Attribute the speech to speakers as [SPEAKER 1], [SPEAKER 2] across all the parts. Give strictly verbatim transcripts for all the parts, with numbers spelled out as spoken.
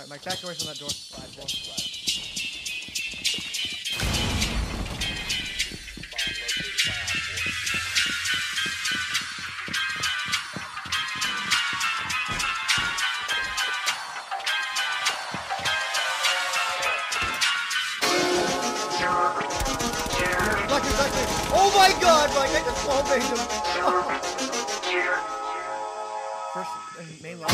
[SPEAKER 1] Alright, Mike, back away from that door. Five, four. Ducky, ducky. Oh my god, Mike, I just wall banged him. First, uh, main line.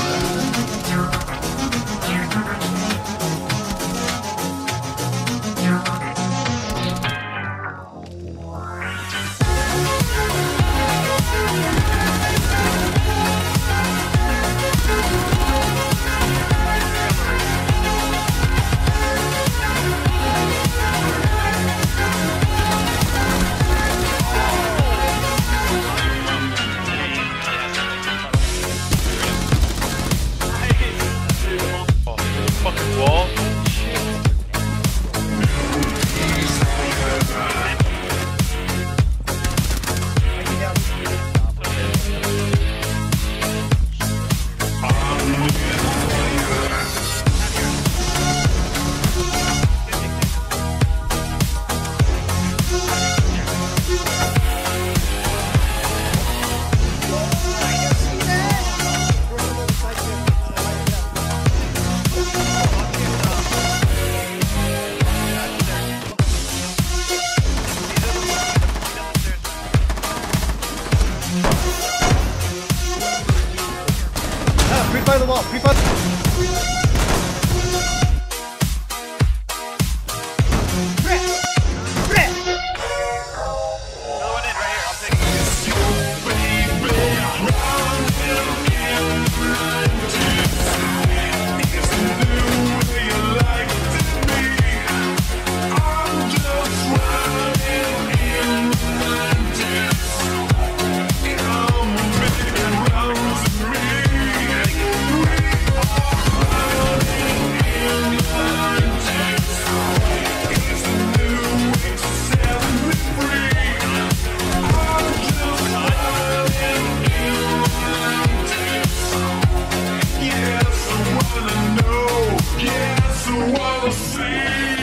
[SPEAKER 1] Creep by the wall, creep by the wall.
[SPEAKER 2] Another one in right here, I'll take it.
[SPEAKER 3] Yes, I wanna see.